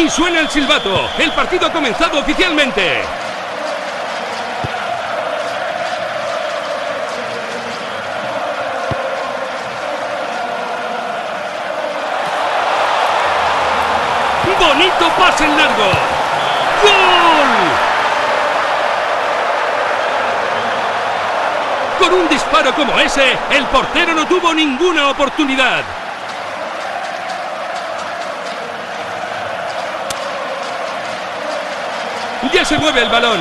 Y suena el silbato. El partido ha comenzado oficialmente. ¡Bonito pase en largo! ¡Gol! Con un disparo como ese, el portero no tuvo ninguna oportunidad. Ya se mueve el balón.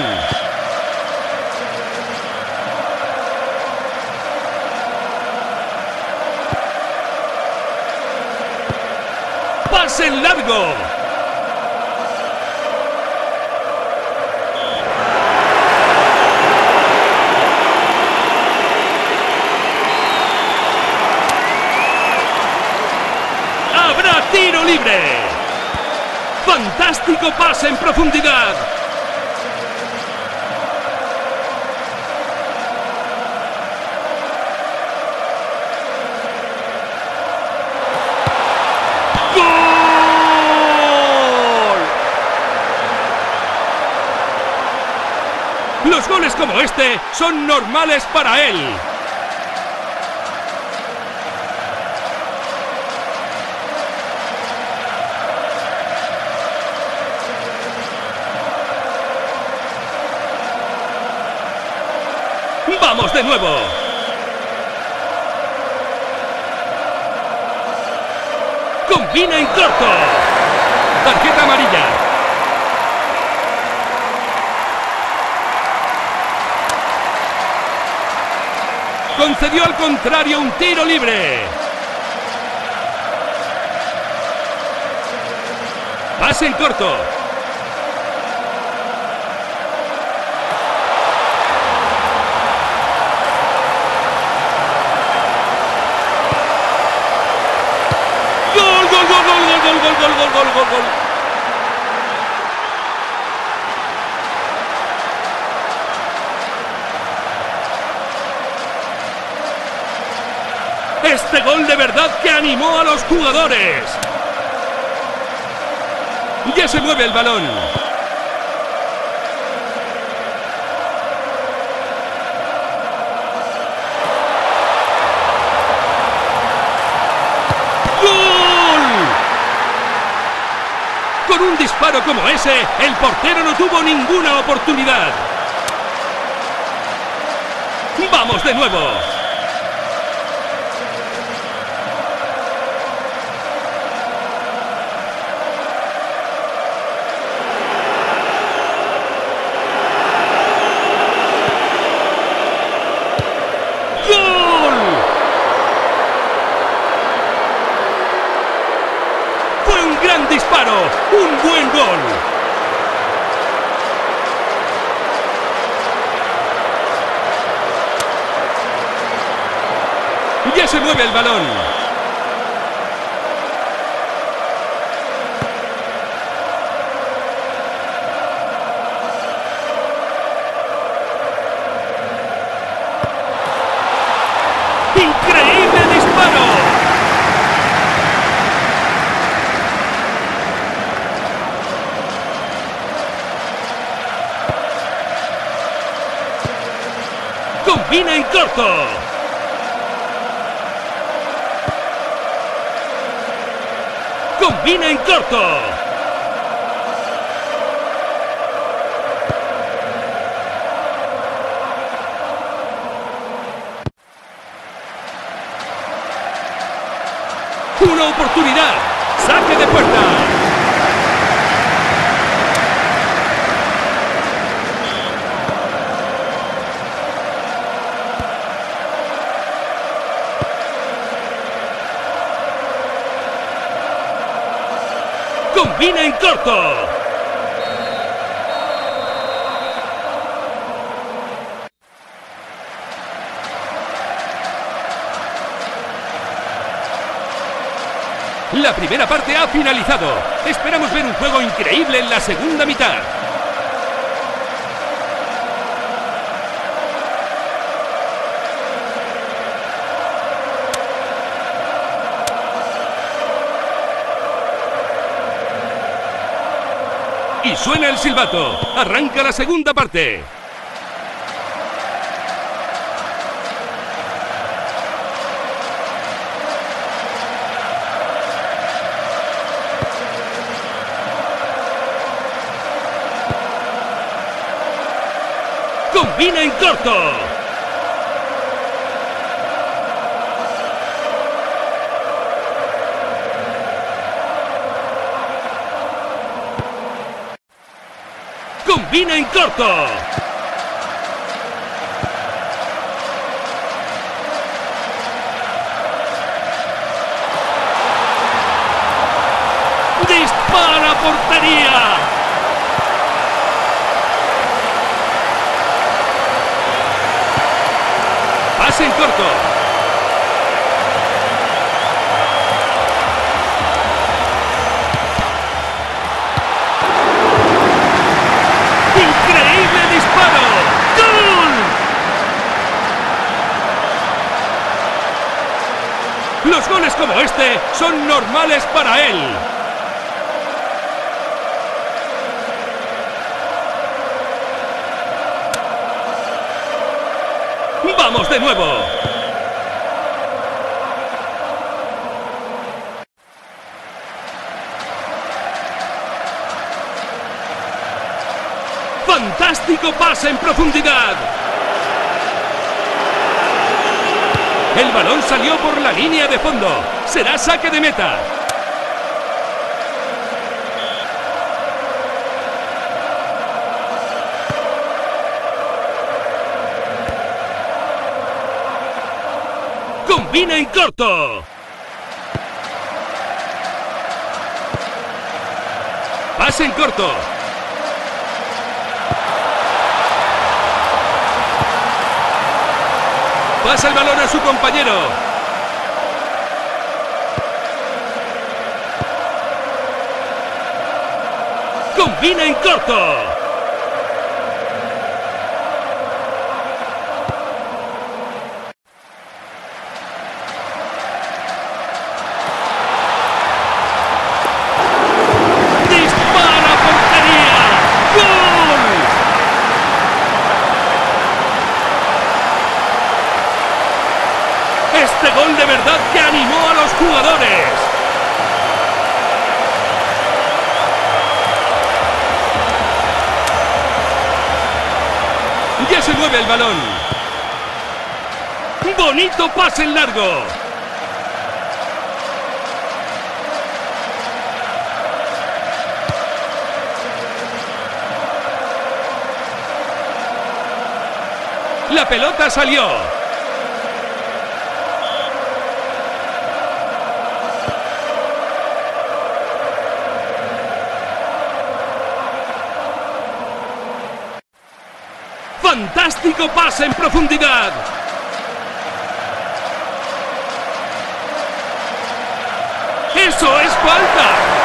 ¡Pase en largo! ¡Habrá tiro libre! ¡Fantástico pase en profundidad! Los goles como este son normales para él. ¡Vamos de nuevo! ¡Combina en corto! Tarjeta amarilla. Concedió al contrario un tiro libre. Pase en corto. ¡Gol, gol, gol, gol, gol, gol, gol, gol, gol, gol, gol! Este gol de verdad que animó a los jugadores. Ya se mueve el balón. ¡Gol! Con un disparo como ese, el portero no tuvo ninguna oportunidad. ¡Vamos de nuevo! ¡Gran disparo! ¡Un buen gol! Ya se mueve el balón. ¡Increíble disparo! ¡Combina en corto! ¡Combina en corto! ¡Una oportunidad! ¡Saque de puerta! ¡Combina en corto! La primera parte ha finalizado. Esperamos ver un juego increíble en la segunda mitad. Y suena el silbato. Arranca la segunda parte. Combina en corto. Combina en corto. Dispara a portería. Pase en corto. ¡Increíble disparo! ¡Gol! Los goles como este son normales para él. ¡Vamos de nuevo! ¡Fantástico pase en profundidad! El balón salió por la línea de fondo. Será saque de meta. Combina en corto. Pase en corto. Pasa el balón a su compañero. Combina en corto. Este gol de verdad que animó a los jugadores. Ya se mueve el balón. Bonito pase en largo. La pelota salió. ¡Fantástico pase en profundidad! ¡Eso es falta!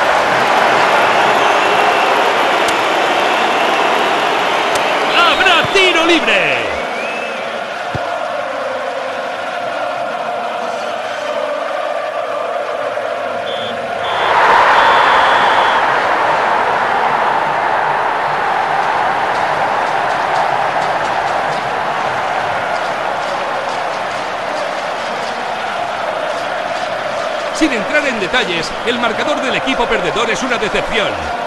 ¡Habrá tiro libre! Sin entrar en detalles, el marcador del equipo perdedor es una decepción.